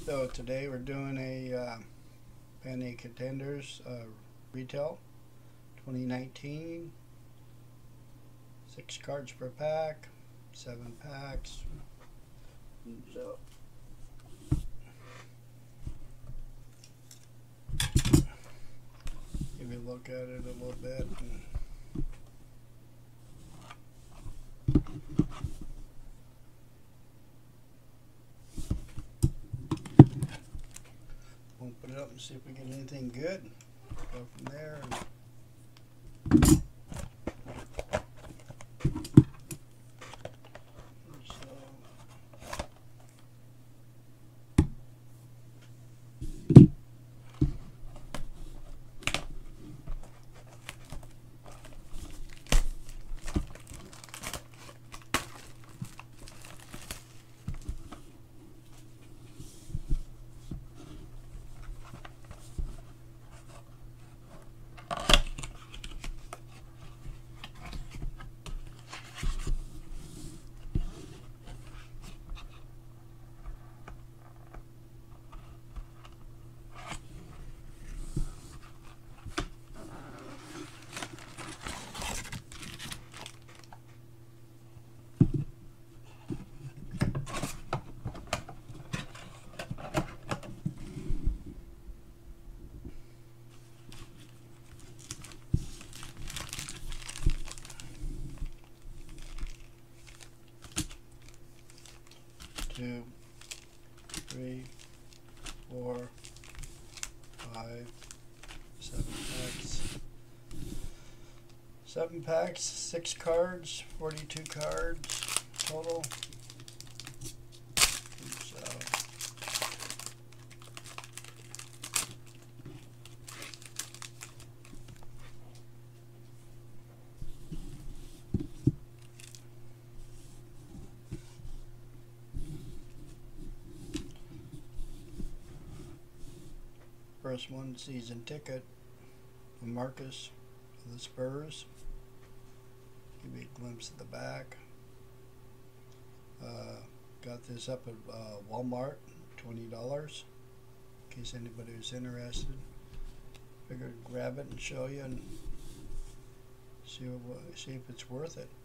So today we're doing a Panini Contenders retail 2019. 6 cards per pack, 7 packs. So give you a look at it a little bit. We'll put it up and see if we get anything good. Go from there. Two, 3, 4, 5, 7 packs. 7 packs, 6 cards, 42 cards total. First one, season ticket from Marcus for the Spurs. Give you a glimpse of the back. Got this up at Walmart, $20. In case anybody was interested. Figured grab it and show you and see if it's worth it.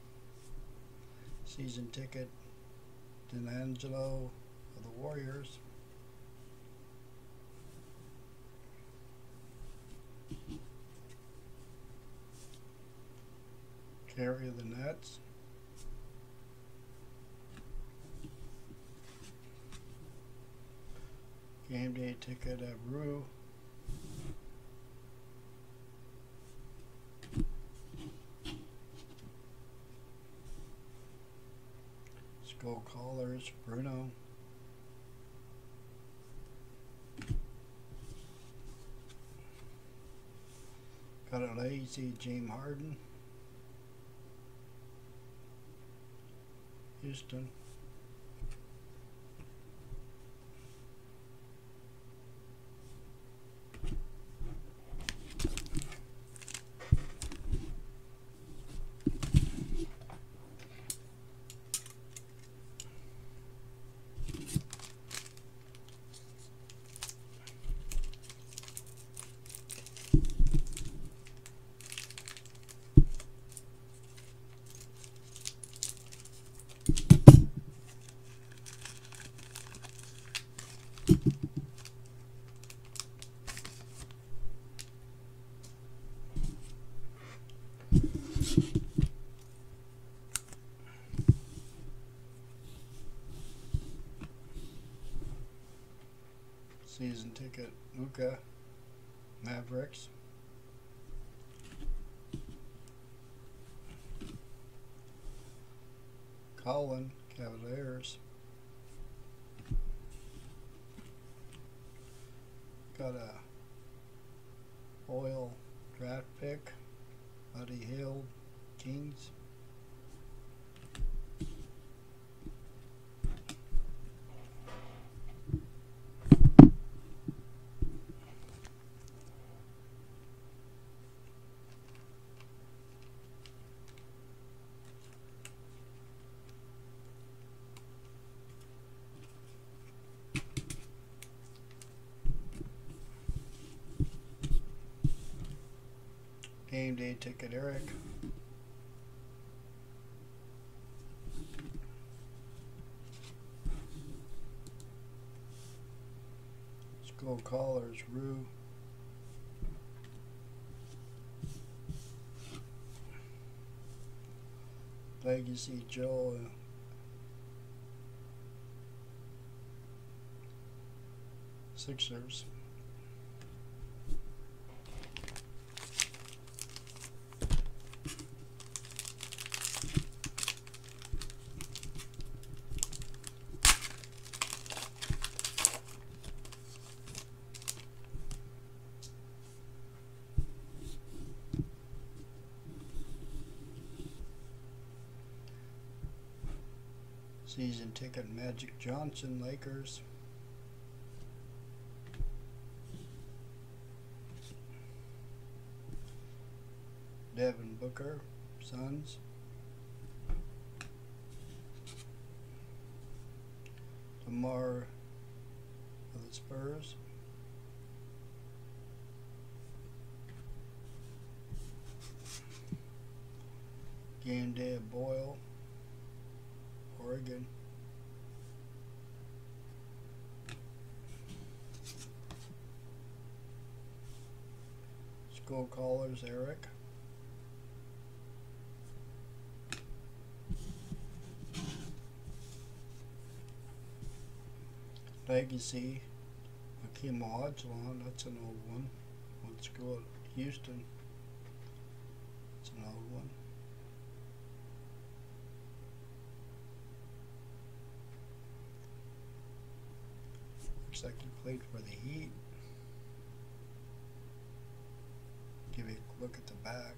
Season ticket, D'Angelo of the Warriors. Carry of the Nets. Game day ticket at Rue. Skull Callers, Bruno. Got a lazy James Harden. Houston. Season ticket, Luka, Mavericks. Colin, Cavaliers. Got a Oil draft pick, Buddy Hield, Kings. Game day ticket, Eric. School callers, Rue. Legacy, Joe. Sixers. Season ticket, Magic Johnson, Lakers. Devin Booker, Suns. Lamar of the Spurs. Game day of Boyle, Oregon. School callers, Eric. Legacy, Hakeem Olajuwon, that's an old one. Let's go at Houston. It's an old one. Looks like he played for the Heat. Give you a look at the back.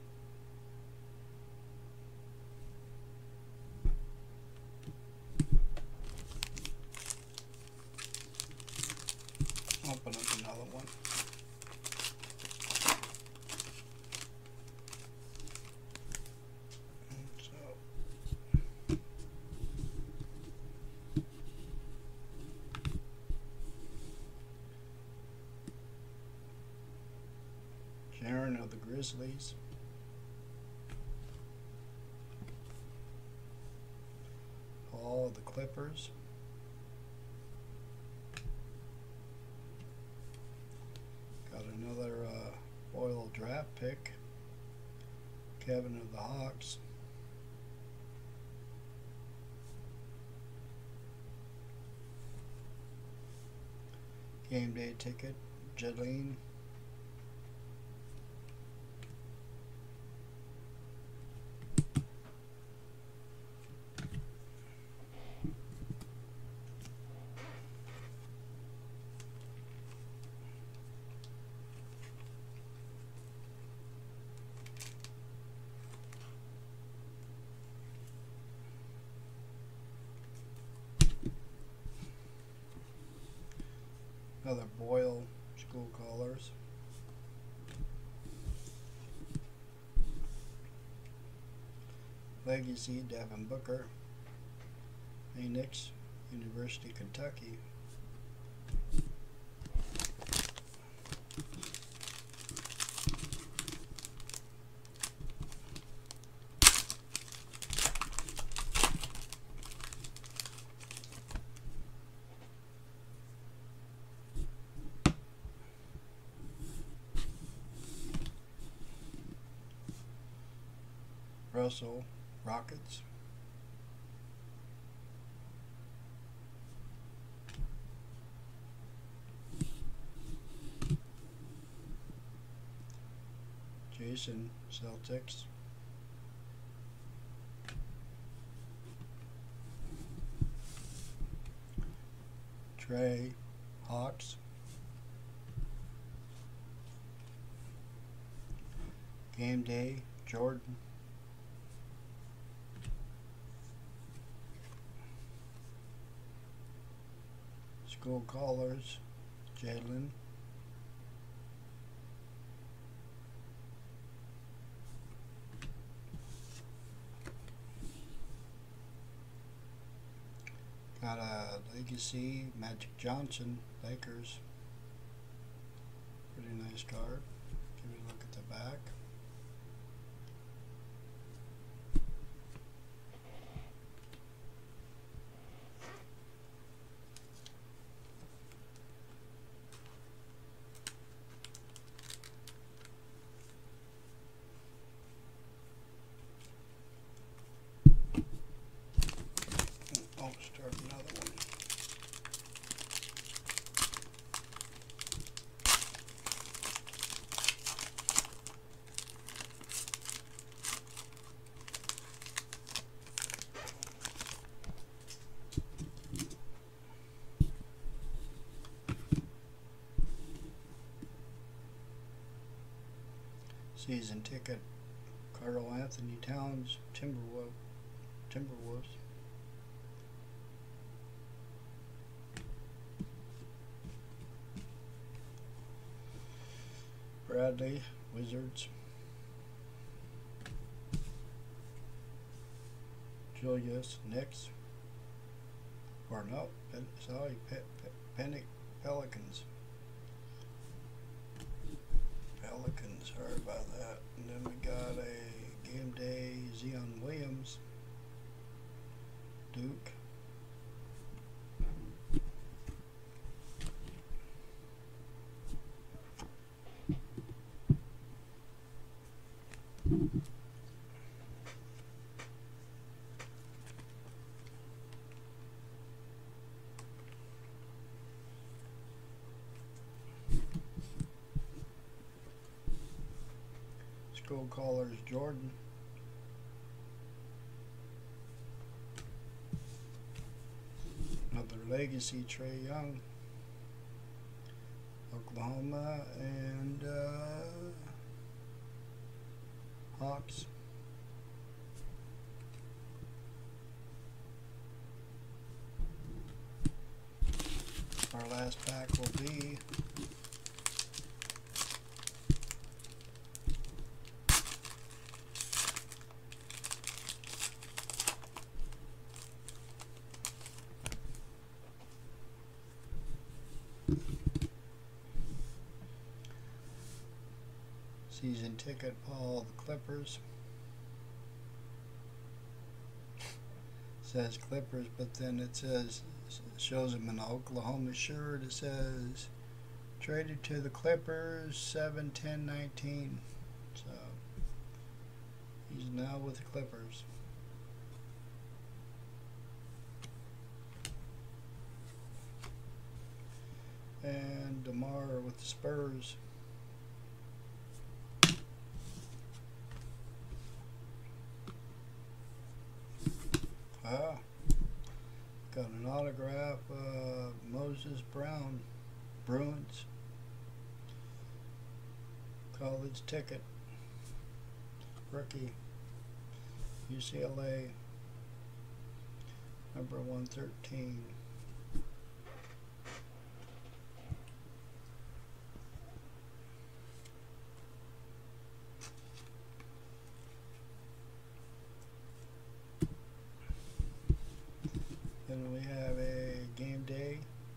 Open up another one. Sharon of the Grizzlies. Paul of the Clippers. Got another Boyle draft pick. Kevin of the Hawks. Game day ticket, Jalen. Another Boyle, school callers. Legacy, Devin Booker. Phoenix, University, Kentucky. Russell, Rockets. Jason, Celtics. Trey, Hawks. Game day, Jordan. School callers, Jalen. Got a Legacy, Magic Johnson, Lakers. Pretty nice card. Give you a look at the back. Season ticket, Carl Anthony Towns, Timberwolves. Bradley, Wizards. Julius, Knicks. Or no, sorry, Pelicans. Pelicans, sorry about that. And then we got a game day, Zion Williams, Duke. School callers, Jordan. Another legacy, Trey Young, Oklahoma, and Hawks. Our last pack will be season ticket, Paul, the Clippers. Says Clippers, but then it says, shows him an Oklahoma shirt. It says traded to the Clippers 7/10/19. So he's now with the Clippers. And DeMar with the Spurs. Got an autograph, Moses Brown, Bruins, college ticket, rookie, UCLA, number 113. Then we have a game day,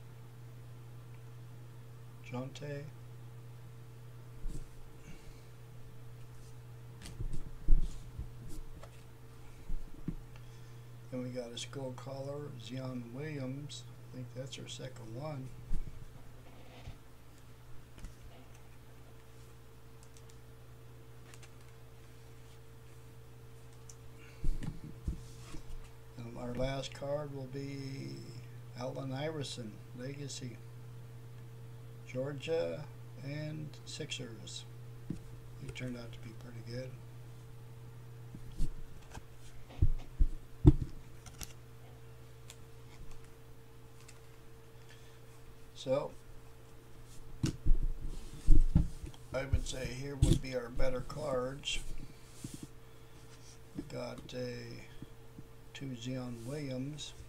Jonte. Then we got a skull collar, Zion Williams. I think that's our second one. Our last card will be Allen Iverson, Legacy, Georgia, and Sixers. He turned out to be pretty good. So, I would say here would be our better cards. We got a 2 Zion Williams,